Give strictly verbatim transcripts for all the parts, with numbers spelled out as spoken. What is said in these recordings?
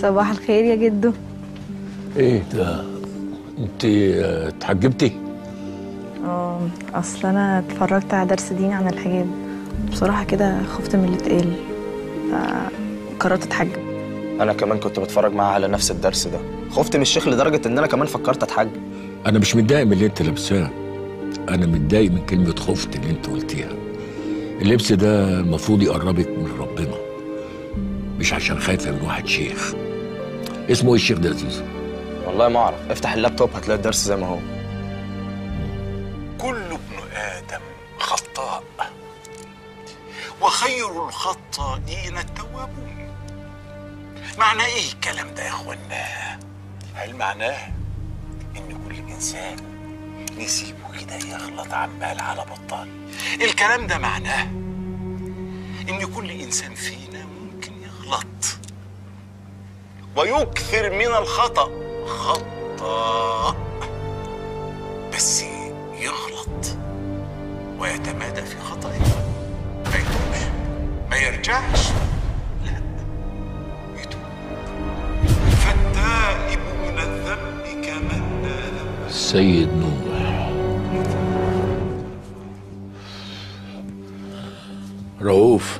صباح الخير يا جدو. ايه ده؟ انت اتحجبتي؟ اه، اصل انا اتفرجت على درس ديني عن الحجاب، بصراحه كده خفت من اللي اتقال، فقررت اتحجب. انا كمان كنت بتفرج معاها على نفس الدرس ده، خفت من الشيخ لدرجه ان انا كمان فكرت اتحجب. انا مش متضايق من اللي انت لابساه، انا متضايق من كلمه خفت اللي انت قلتيها. اللبس ده المفروض يقربك من ربنا، مش عشان خايفه من واحد شيخ. اسمه ايه الشيخ ده يا زيزو؟ والله ما اعرف، افتح اللابتوب هتلاقي الدرس زي ما هو. كل ابن آدم خطاء وخير الخطائين التوابون. معنى ايه الكلام ده يا اخوانا؟ هل معناه ان كل انسان نسيبه كده يغلط عمال على بطال؟ الكلام ده معناه ان كل انسان فينا ممكن يغلط ويكثر من الخطأ خطأ، بس يغلط ويتمادى في خطأه، ما يتوبش ما يرجعش، لا يتوب. فالتائب من الذنب كمن لا ذنب. السيد نوح. رؤوف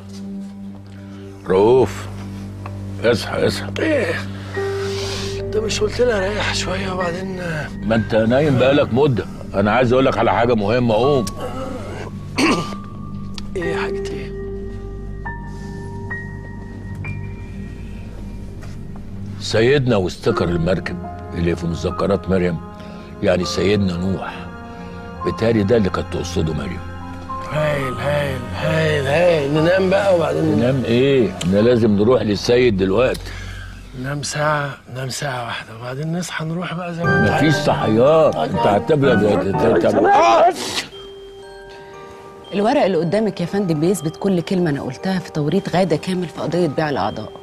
رؤوف اصحى اصحى. ايه انت مش قلت لي اريح شويه وبعدين؟ ما انت نايم بقالك مده، انا عايز اقول لك على حاجه مهمه. قوم. ايه حاجه ايه؟ سيدنا واستكر المركب اللي في مذكرات مريم، يعني سيدنا نوح، بالتالي ده اللي كانت تقصده مريم. هايل هايل هايل هايل. ننام بقى وبعدين ننام ايه؟ احنا لازم نروح للسيد دلوقتي. ننام ساعة، ننام ساعة واحدة وبعدين نصحى نروح بقى زي ما انت عايز. مفيش صحيان، انت هتبقى. الورق اللي قدامك يا فندم بيثبت كل كلمة أنا قلتها في توريط غادة كامل في قضية بيع الأعضاء.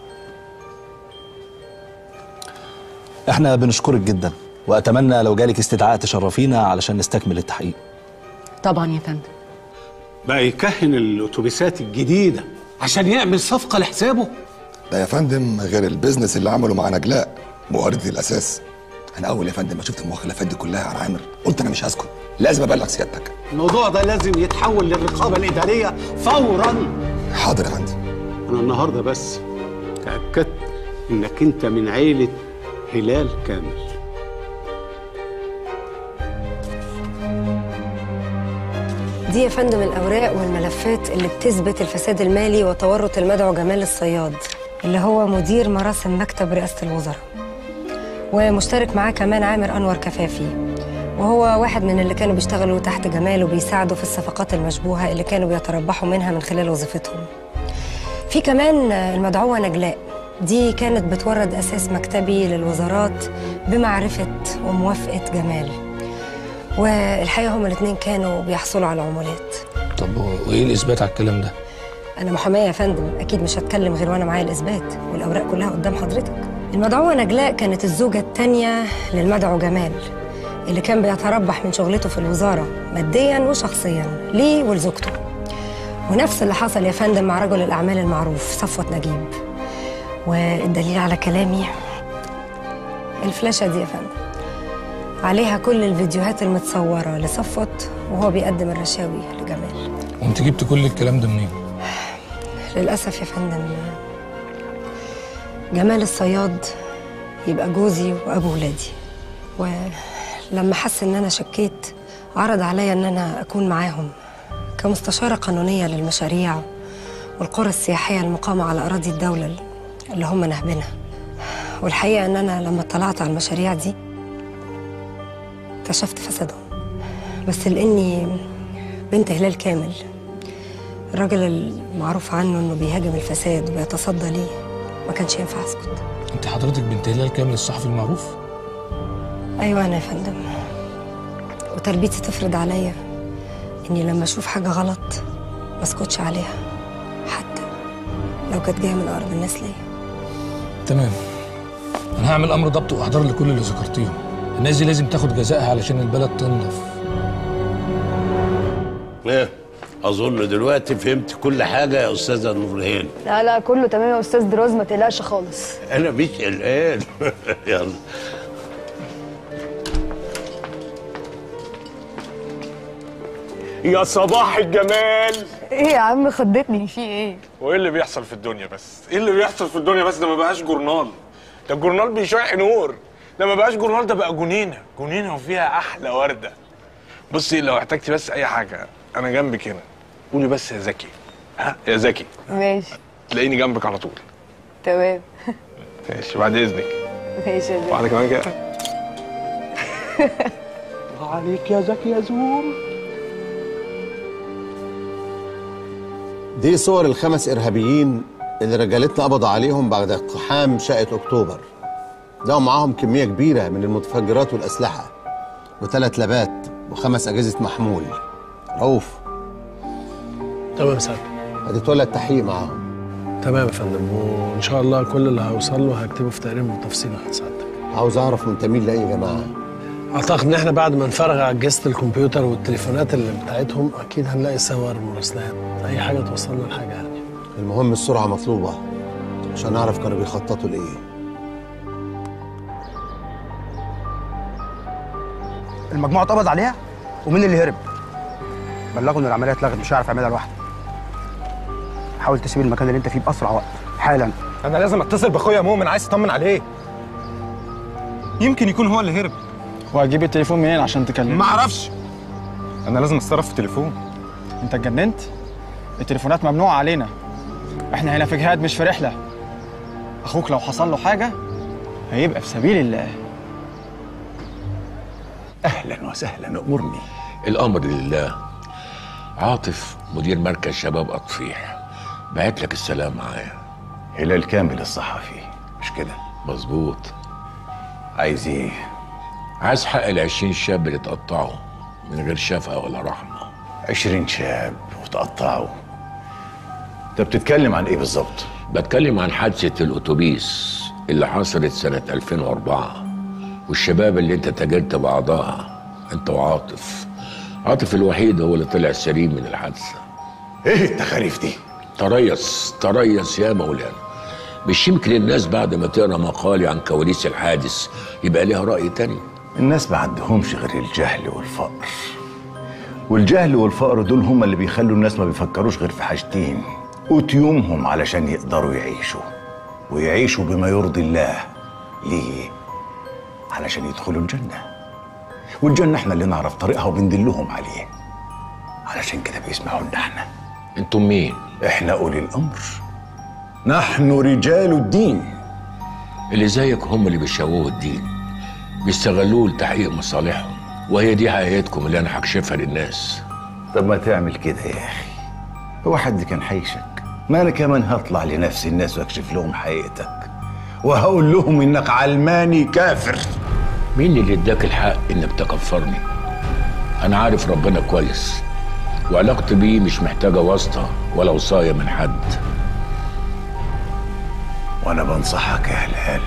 احنا بنشكرك جدا، وأتمنى لو جالك استدعاء تشرفينا علشان نستكمل التحقيق. طبعا يا فندم. بقى يكهن الاتوبيسات الجديده عشان يعمل صفقه لحسابه. ده يا فندم غير البيزنس اللي عمله مع نجلاء مؤرده الاساس. انا اول يا فندم ما شفت المخالفات دي كلها على عامر قلت انا مش هسكت، لازم ابلغ سيادتك. الموضوع ده لازم يتحول للرقابه الاداريه فورا. حاضر يا فندم. انا النهارده بس تاكدت انك انت من عيله هلال كامل. دي يا فندم الأوراق والملفات اللي بتثبت الفساد المالي وتورط المدعو جمال الصياد، اللي هو مدير مراسم مكتب رئاسة الوزراء، ومشترك معاه كمان عامر أنور كفافي، وهو واحد من اللي كانوا بيشتغلوا تحت جمال وبيساعدوا في الصفقات المشبوهة اللي كانوا بيتربحوا منها من خلال وظيفتهم. في كمان المدعوة نجلاء، دي كانت بتورد أساس مكتبي للوزارات بمعرفة وموافقة جمال، والحقيقة هما الاثنين كانوا بيحصلوا على عمولات. طب وايه الإثبات على الكلام ده؟ أنا محامية يا فندم، أكيد مش هتكلم غير وأنا معايا الإثبات والأوراق كلها قدام حضرتك. المدعوة نجلاء كانت الزوجة الثانية للمدعو جمال، اللي كان بيتربح من شغلته في الوزارة مادياً وشخصياً ليه ولزوجته. ونفس اللي حصل يا فندم مع رجل الأعمال المعروف صفوت نجيب. والدليل على كلامي الفلاشة دي يا فندم، عليها كل الفيديوهات المتصورة لصفوت وهو بيقدم الرشاوي لجمال. وانت جبت كل الكلام ده منين؟ للأسف يا فندم جمال الصياد يبقى جوزي وأبو ولادي، ولما حس إن أنا شكيت عرض عليا إن أنا أكون معاهم كمستشارة قانونية للمشاريع والقرى السياحية المقامة على أراضي الدولة اللي هم نهبينها. والحقيقة إن أنا لما اطلعت على المشاريع دي اكتشفت فسادهم، بس لاني بنت هلال كامل، الراجل المعروف عنه انه بيهاجم الفساد وبيتصدى ليه، ما كانش ينفع اسكت. انت حضرتك بنت هلال كامل الصحفي المعروف؟ ايوه انا يا فندم، وتربيتي تفرض عليا اني لما اشوف حاجه غلط ما اسكتش عليها حتى لو كانت جايه من اقرب الناس ليا. تمام، انا هعمل امر ضبط واحضار لكل اللي ذكرتيهم. الناس دي لازم تاخد جزائها علشان البلد تنضف. ايه اظن دلوقتي فهمت كل حاجه يا استاذه نورهان. لا لا كله تمام يا استاذ دراز، ما تقلقش خالص. انا مش قلقان. يلا. يا صباح الجمال. ايه يا عم خضتني، في ايه؟ وايه اللي بيحصل في الدنيا بس؟ ايه اللي بيحصل في الدنيا بس؟ ده ما بقاش جورنال، ده الجورنال بيشع نور، ده ما بقاش جورنال، ده بقى جنينه، جنينه وفيها احلى ورده. بصي لو احتجتي بس اي حاجه انا جنبك هنا، قولي بس يا زكي. ها يا زكي. ماشي. تلاقيني جنبك على طول. تمام. ماشي بعد اذنك. ماشي يا زكي. واحده كمان كده. عليك يا زكي يا زوم. دي صور الخمس إرهابيين اللي رجالتنا قبضوا عليهم بعد اقتحام شقة أكتوبر. ده معاهم كمية كبيرة من المتفجرات والأسلحة وثلاث لابات وخمس أجهزة محمول. رؤوف. تمام يا سعد. هتتولى التحقيق معاهم. تمام يا فندم، وإن شاء الله كل اللي هيوصل له هكتبه في تقرير بالتفصيل عن سعادتك. عاوز أعرف منتمين لأي جماعة. أعتقد إن إحنا بعد ما نفرغ على أجهزة الكمبيوتر والتليفونات اللي بتاعتهم أكيد هنلاقي صور مراسلات، أي حاجة توصلنا لحاجة يعني. المهم السرعة مطلوبة عشان نعرف كانوا بيخططوا لإيه. المجموعة اتقبض عليها ومين اللي هرب؟ بلغوا إن العملية اتلغت، مش هيعرف يعملها لوحده. حاول تسيب المكان اللي أنت فيه بأسرع وقت حالا. أنا لازم أتصل بأخويا مؤمن، عايز أطمن عليه. يمكن يكون هو اللي هرب. وهتجيب التليفون منين عشان تكلمه؟ ما اعرفش. انا لازم اتصرف في التليفون. انت اتجننت؟ التليفونات ممنوعه علينا. احنا هنا في جهاد مش في رحله. اخوك لو حصل له حاجه هيبقى في سبيل الله. اهلا وسهلا، امرني. الامر لله. عاطف مدير مركز شباب اطفيح بعت لك السلام معايا. هلال كامل الصحفي مش كده؟ مظبوط. عايز ايه؟ عايز حق العشرين شاب اللي اتقطعوا من غير شفقة ولا رحمة. عشرين شاب وتقطعوا؟ انت بتتكلم عن ايه بالظبط؟ بتكلم عن حادثة الأتوبيس اللي حصلت سنة ألفين وأربعة والشباب اللي انت تاجرت بعضها انت وعاطف. عاطف الوحيد هو اللي طلع سليم من الحادثة. ايه التخاريف دي؟ تريث تريث يا مولانا. مش يمكن الناس بعد ما تقرا مقالي عن كواليس الحادث يبقى ليها رأي تاني؟ الناس ما عندهمش غير الجهل والفقر، والجهل والفقر دول هم اللي بيخلوا الناس ما بيفكروش غير في حاجتين قوتيومهم علشان يقدروا يعيشوا، ويعيشوا بما يرضي الله. ليه؟ علشان يدخلوا الجنة، والجنة احنا اللي نعرف طريقها وبندلهم عليه. علشان كده بيسمعوا لنا احنا. انتم مين؟ احنا أولي الأمر، نحن رجال الدين. اللي زيك هم اللي بيشوهوا الدين، بيستغلوه لتحقيق مصالحهم، وهي دي حقيقتكم اللي انا هكشفها للناس. طب ما تعمل كده يا اخي، هو حد كان حيشك؟ ما انا كمان هطلع لنفس الناس واكشف لهم حقيقتك، وهقول لهم انك علماني كافر. مين اللي اداك الحق انك تكفرني؟ انا عارف ربنا كويس، وعلاقتي بيه مش محتاجه واسطه ولا وصايه من حد. وانا بنصحك يا هلال،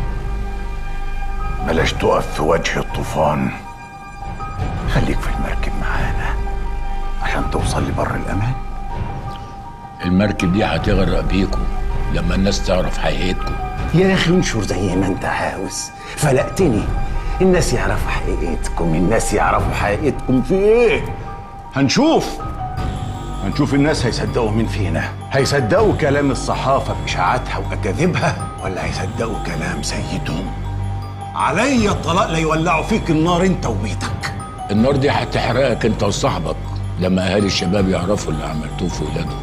بلاش تقف في وجه الطوفان، خليك في المركب معانا عشان توصل لبر الامان. المركب دي هتغرق بيكم لما الناس تعرف حقيقتكم. يا اخي انشر زي ما انت عاوز، فلقتني. الناس يعرفوا حقيقتكم، الناس يعرفوا حقيقتكم في ايه؟ هنشوف هنشوف الناس هيصدقوا مين فينا. هيصدقوا كلام الصحافة بإشاعاتها وأكاذيبها، ولا هيصدقوا كلام سيدهم؟ علي الطلاق لا يولعوا فيك النار انت وبيتك. النار دي هتحرقك انت وصاحبك لما اهالي الشباب يعرفوا اللي عملتوه في ولادهم.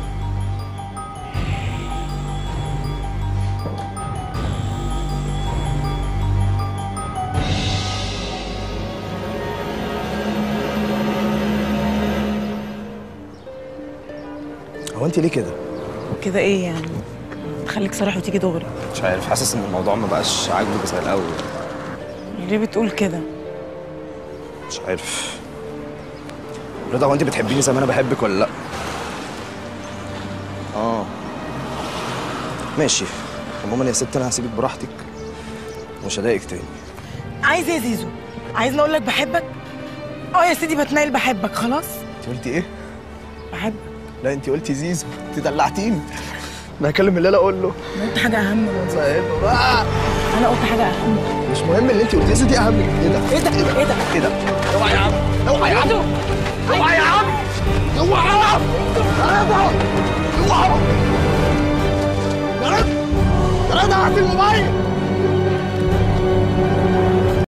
هو انت ليه كده؟ كده ايه يعني؟ تخليك صريح وتيجي دغري. مش عارف، حاسس ان الموضوع ما بقاش عاجبك زي الاول. ليه بتقول كده؟ مش عارف. رضا، هو انت بتحبيني زي ما انا بحبك ولا لا؟ اه ماشي. عموما يا ست انا هسيبك براحتك ومش هضايقك تاني. عايز ايه يا زيزو؟ عايز اقول لك بحبك؟ اه يا سيدي بتنايل بحبك. خلاص. انت قلتي ايه؟ عايز اقول لك بحبك. اه. ماشي. المهم انا يا ست انا هسيبك براحتك ومش هضايقك تاني. عايز ايه؟ عايز اقول لك بحبك. بحبك. لا انت قلتي زيزو، انت دلعتيني. انا هكلم اللي انا اقول له. انا قلت حاجه اهم. صاحبه بقى. انا قلت حاجه اهم. مش مهم اللي انت قلتيه، زيزو دي اهم. ايه ده؟ ايه ده؟ ايه ده؟ ايه ده؟ اوعى يا عم، اوعى يا عم، اوعى يا عم، اوعى يا عم، اوعى اوعى يا رد يا رد، هات الموبايل.